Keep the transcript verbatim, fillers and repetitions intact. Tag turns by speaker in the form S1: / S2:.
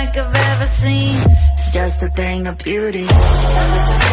S1: like I've ever seen. It's just a thing of beauty.